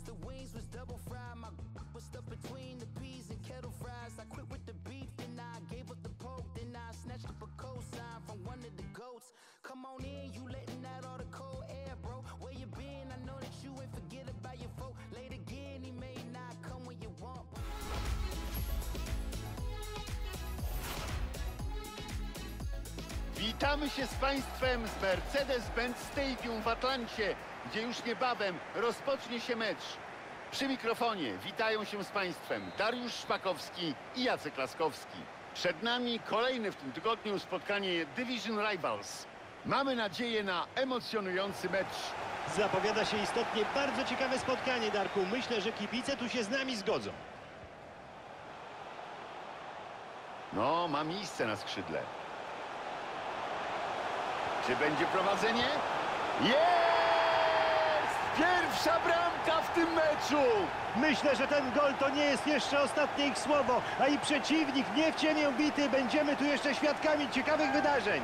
the wings was double fried. My was stuck between the peas and kettle fries. I quit with the beef, then I gave up the pork. Then I snatched up a cosign from one of the goats. Come on in, you letting out all the cold air, bro. Where you been? I know that you ain't forget about your folk. Late again, he may not come when you want. Witamy się z Państwem z Mercedes-Benz Stadium w Atlancie, gdzie już niebawem rozpocznie się mecz. Przy mikrofonie witają się z Państwem Dariusz Szpakowski i Jacek Laskowski. Przed nami kolejne w tym tygodniu spotkanie Division Rivals. Mamy nadzieję na emocjonujący mecz. Zapowiada się istotnie bardzo ciekawe spotkanie, Darku. Myślę, że kibice tu się z nami zgodzą. No, ma miejsce na skrzydle. Czy będzie prowadzenie? Jest! Pierwsza bramka w tym meczu! Myślę, że ten gol to nie jest jeszcze ostatnie ich słowo, a i przeciwnik nie w ciemię bity. Będziemy tu jeszcze świadkami ciekawych wydarzeń.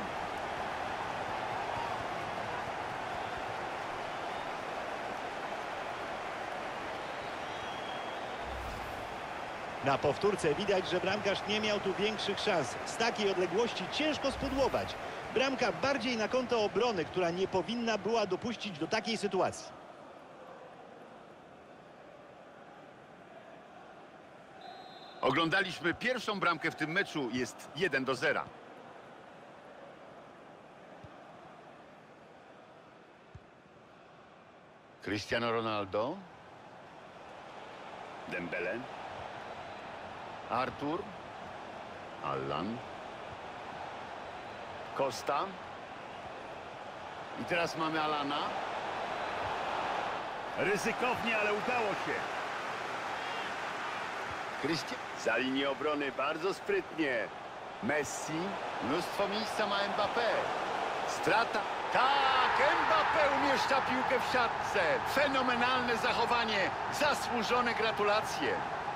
Na powtórce widać, że bramkarz nie miał tu większych szans. Z takiej odległości ciężko spudłować. Bramka bardziej na konto obrony, która nie powinna była dopuścić do takiej sytuacji. Oglądaliśmy pierwszą bramkę w tym meczu, jest 1-0. Cristiano Ronaldo. Dembele. Artur. Allan. Costa. I teraz mamy Allana. Ryzykownie, ale udało się. Za linię obrony bardzo sprytnie. Messi. Mnóstwo miejsca ma Mbappé. Strata. Tak, Mbappé umieszcza piłkę w siatce. Fenomenalne zachowanie. Zasłużone gratulacje.